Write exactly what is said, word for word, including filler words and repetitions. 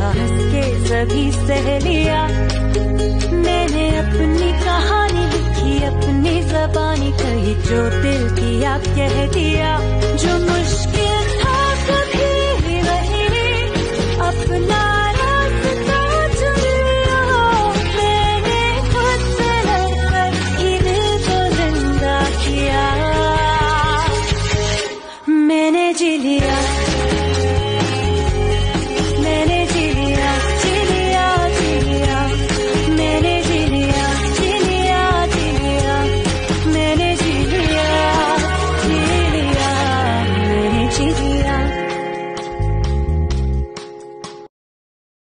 हंस के सभी सहेलियां। मैंने अपनी कहानी लिखी, अपनी ज़बानी कही, जो दिल किया कह दिया, जो मुश्किल